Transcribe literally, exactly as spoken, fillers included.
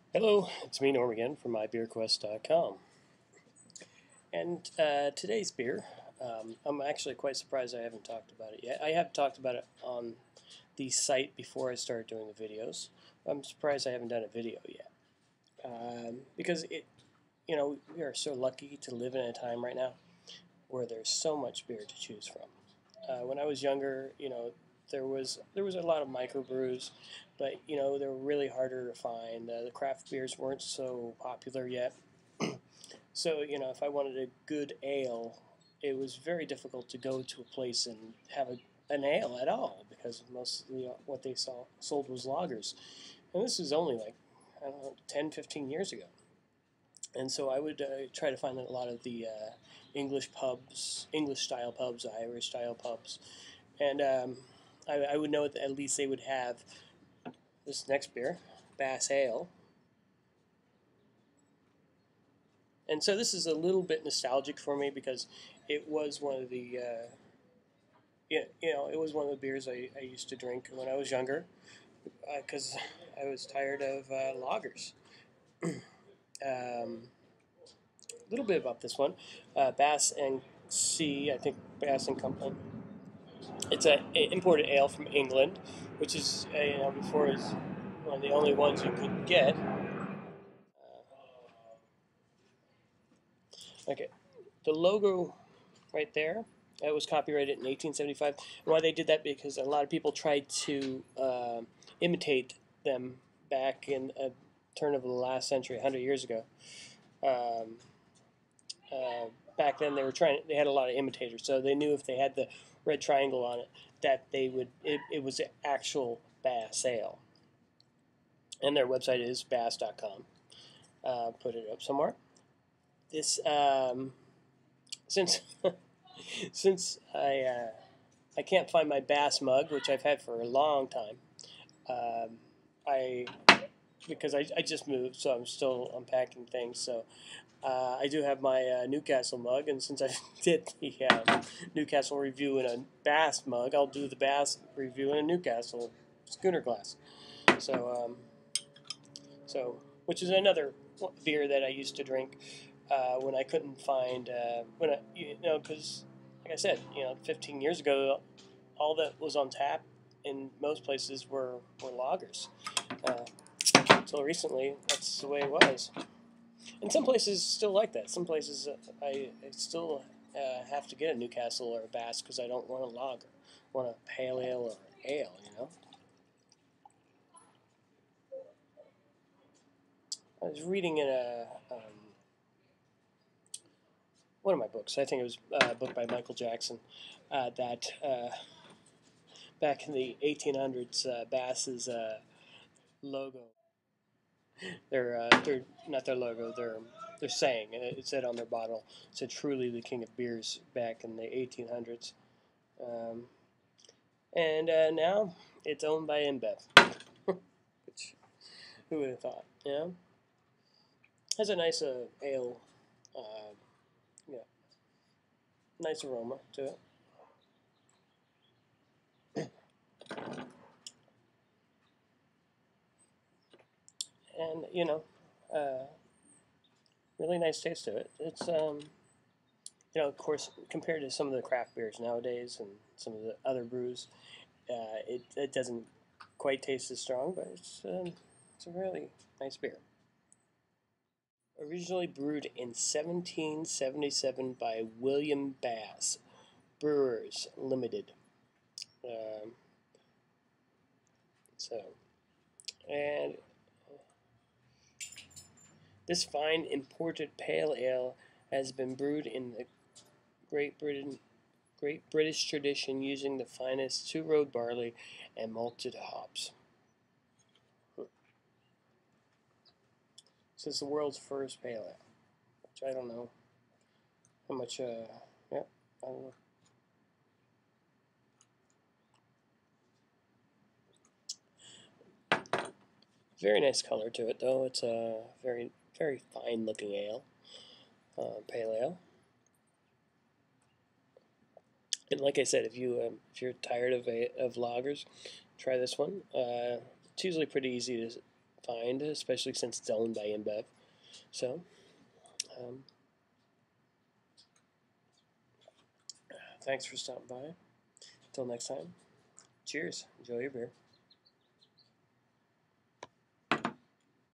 Hello, it's me Norm again from my beer quest dot com. And uh, today's beer, um, I'm actually quite surprised I haven't talked about it yet. I have talked about it on the site before I started doing the videos. I'm surprised I haven't done a video yet. Um, because it, you know, we are so lucky to live in a time right now where there's so much beer to choose from. Uh, when I was younger, you know, there was there was a lot of microbrews, but you know they were really harder to find. Uh, the craft beers weren't so popular yet, so you know if I wanted a good ale, it was very difficult to go to a place and have a, an ale at all because most of the, what they saw sold was lagers, and this is only like I don't know ten, fifteen years ago. And so I would uh, try to find a lot of the uh, English pubs, English style pubs, Irish style pubs, and um, I, I would know that at least they would have this next beer, Bass Ale. And so this is a little bit nostalgic for me because it was one of the, uh, you know, it was one of the beers I, I used to drink when I was younger because uh, I was tired of uh, lagers. Um, a little bit about this one, uh, Bass and C, I think Bass and Company. It's an imported ale from England, which is uh, you know before is one of the only ones you could get. Okay, the logo right there. It was copyrighted in eighteen seventy-five. And why they did that because a lot of people tried to uh, imitate them back in a turn of the last century, one hundred years ago. Um, uh, back then, they were trying. They had a lot of imitators, so they knew if they had the red triangle on it, that they would. It, it was an actual Bass ale. And their website is bass dot com. Uh, put it up somewhere. This um, since since I uh, I can't find my Bass mug, which I've had for a long time. Um, I because I, I just moved, so I'm still unpacking things. So uh, I do have my uh, Newcastle mug, and since I did the uh, Newcastle review in a Bass mug, I'll do the Bass review in a Newcastle schooner glass. So um, so which is another beer that I used to drink uh, when I couldn't find uh, when I you know because like I said you know fifteen years ago all that was on tap in most places were were lagers. Uh, until recently, that's the way it was. And some places still like that. Some places uh, I, I still uh, have to get a Newcastle or a Bass because I don't want a lager, I want a pale ale or ale. You know. I was reading in a um, one of my books. I think it was uh, a book by Michael Jackson uh, that uh, back in the eighteen hundreds, uh, Bass's uh, logo, their uh, their not their logo, their their saying. It said on their bottle, it said "Truly the king of beers" back in the eighteen hundreds, um, and uh, now it's owned by InBev. Which who would have thought? You know, has a nice uh, ale, uh, yeah, nice aroma to it. And you know, uh, really nice taste to it. It's um, you know, of course, compared to some of the craft beers nowadays and some of the other brews, uh, it it doesn't quite taste as strong, but it's um, it's a really nice beer. Originally brewed in seventeen seventy-seven by William Bass Brewers Limited. Um, so, and this fine imported pale ale has been brewed in the Great Britain Great British tradition using the finest two road barley and malted hops. This is the world's first pale ale, which I don't know how much, uh, yeah, I don't know. Very nice color to it, though. It's a very, very fine looking ale, uh, pale ale. And like I said, if you um, if you're tired of a, of lagers, try this one. Uh, it's usually pretty easy to find, especially since it's owned by InBev. So, um, thanks for stopping by. Until next time, cheers. Enjoy your beer.